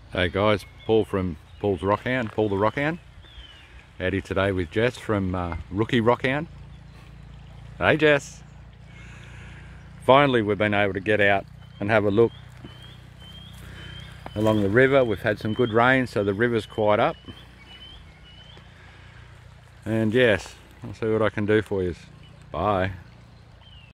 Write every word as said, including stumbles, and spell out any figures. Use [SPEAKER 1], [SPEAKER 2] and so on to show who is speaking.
[SPEAKER 1] Hey guys, Paul from Paul's Rockhound, Paul the Rockhound. Out here today with Jess from uh, Rookie Rockhound. Hey Jess. Finally we've been able to get out and have a look along the river. We've had some good rain, so the river's quite up. And yes, I'll see what I can do for you. Bye.